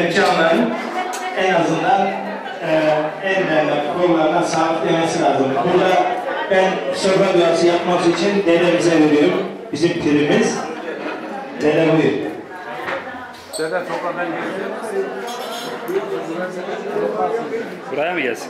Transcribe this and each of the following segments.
canların en azından ellerine, kollarına sağlık demesi lazım. Burada ben sofra duası yapmak için dedemize veriyorum. Bizim pirimiz. Dede buyur. Dede topradan gelsin. Buraya mı gelsin?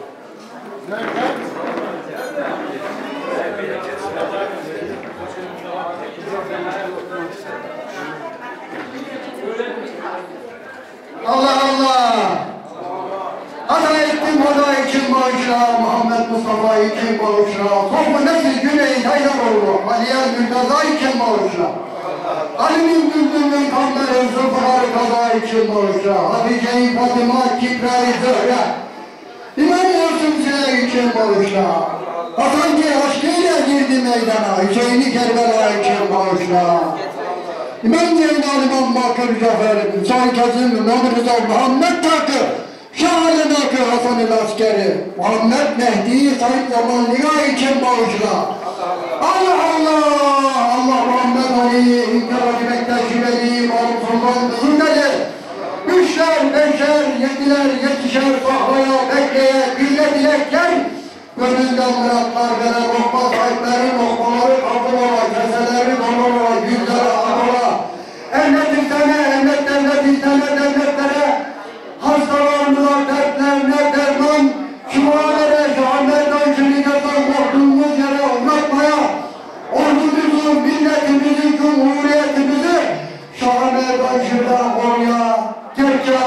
Allah Allah! Hata ettim hata için bağışla, Muhammed Mustafa için bağışla, Toplu Nesil Güney Haydaroğlu, Aliye Mürtaza için bağışla. Ali'nin Düldül'ün kanları Zülfar Kaza için bağışla, Hatice-i Fatıma Kibra-i Zöhre, İmam Yusuf Züle için bağışla. Hasan ki aşkıyla girdi meydana, Hüseyin-i Kerbela için bağışla. İmam Ceylan İmam Bakır Cafer, Hüseyin Kazım, Mehmet Rıza, Muhammed Takı, Şah-ı Nakı Hasan-ı Askeri, Muhammed Mehdi'yi Said Zamanlı'ya için bağışla. Allah Allah! Allah Muhammed Ali'yi inkar etmekte şüpheli, Sultan kızındadır. Üçler, beşer, yediler, yetişer, sahraya, bekleye, bile dilekler, gönülden muratlar veren lokma sahipleri, lokmaları kapılara, keseleri dolara, yüzleri ağlara, emret devletlere, hastalarına, dertlerine derman, şualara, şahamerden, şirketten korktuğumuz yere anlatmaya, ordumuzu, milletimizi, cumhuriyetimizi, şahamerden şuradan koruya, Türkiye,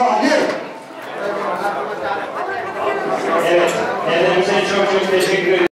Evet, dedemize çok teşekkür ederim.